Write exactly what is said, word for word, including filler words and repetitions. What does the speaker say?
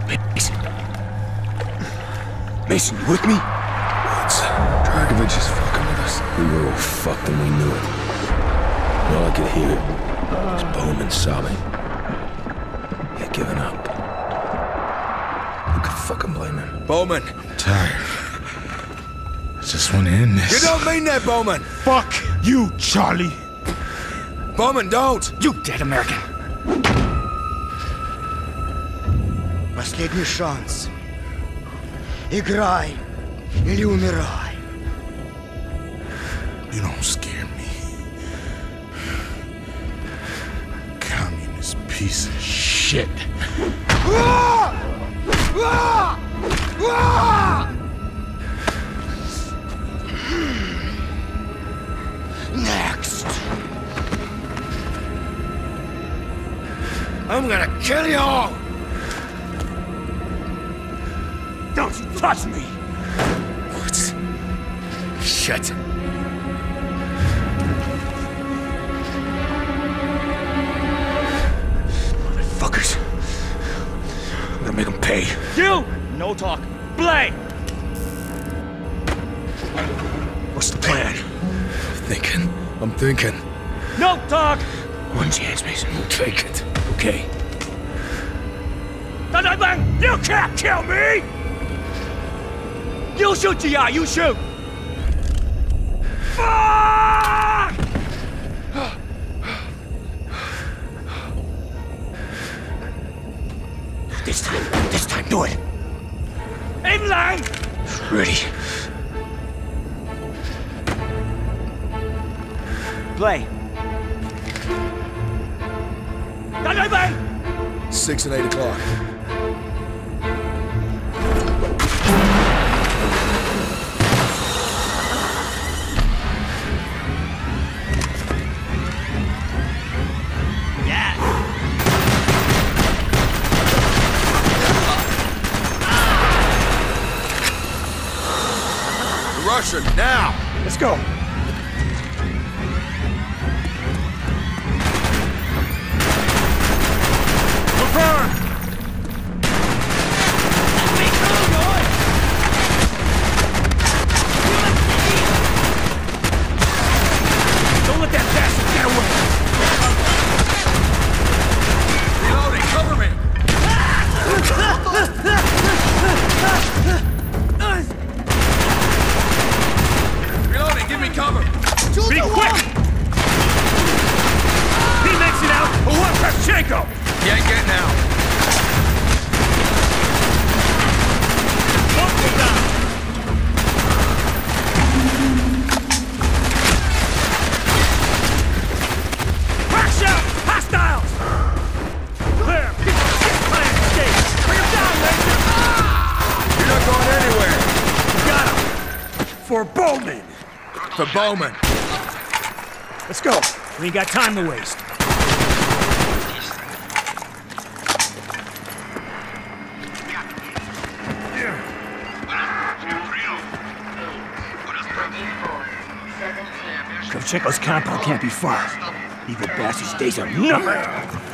Mason. Mason, you with me? Woods. Dragovich is fucking with us. We were all fucked and we knew it. And all I could hear was Bowman sobbing. He had given up. Who could fucking blame him? Bowman! Tired. I just want to end this. You don't mean that, Bowman! Fuck you, Charlie! Bowman, don't! You dead American! Последний шанс. Играй или умирай. You don't scare me. Communist piece of shit. Next. I'm gonna kill you all! Don't you touch me! Woods. Shit. Motherfuckers. I'm gonna make them pay. You! No talk. Play! What's the plan? I'm thinking. I'm thinking. No talk! One chance, Mason. We'll take it. Okay. Bang! You can't kill me! You shoot, G I, you shoot! Fuck! This time. This time. Do it. Aim line! Ready. Play. Bang! Six and eight o'clock. Russian, now! Let's go. Confirm! Don't let that bastard get away! Reloading, cover me! Reloading, give me cover! Be quick! He makes it out, or what, Kravchenko? He ain't getting out. Bunker down! Crack shot! Hostiles! Clear! Get the shit plan escape! Bring him down, Major! You're not going anywhere. Got him! For Bowman! For Bowman. Let's go. We ain't got time to waste. Kravchenko's compound can't be far. Evil bastard's days are numbered.